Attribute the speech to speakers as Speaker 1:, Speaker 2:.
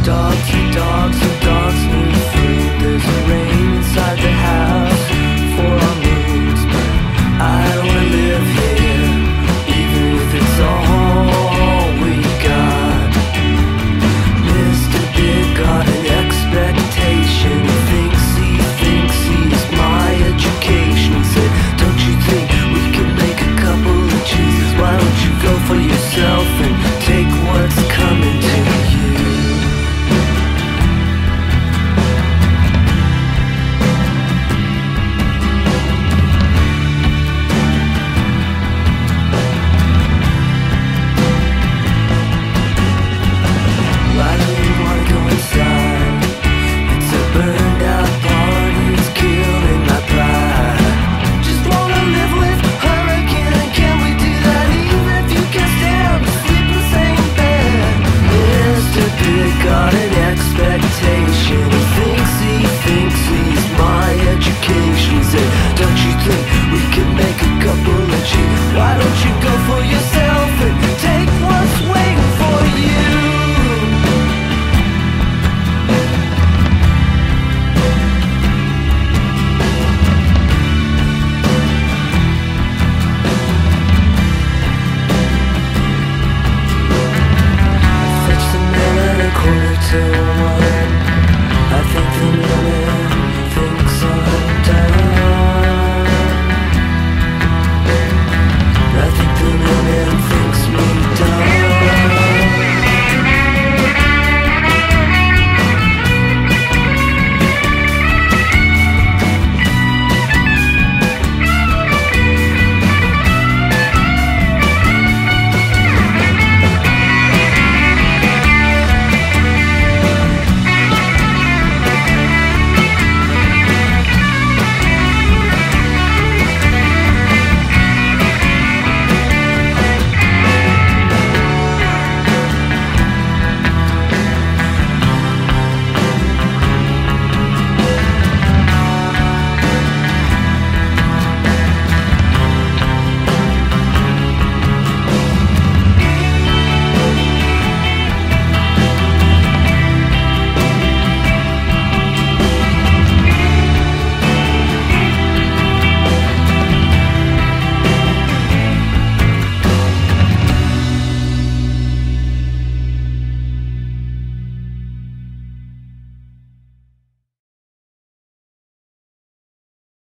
Speaker 1: Dogs and dogs need food. There's rain inside the house for our moods, but I don't wanna live here, even if it's all we got. Mr. Big got an expectation. He thinks he's my education. He said, don't you think we can make a couple of cheeses? Why don't you go for yourself and take what's coming to you? I don't even wanna go inside. It's a burned out barn and it's killing my pride. Just wanna live with her again. Can we do that even if you can stand to sleep in the same bed? Mr. Big got it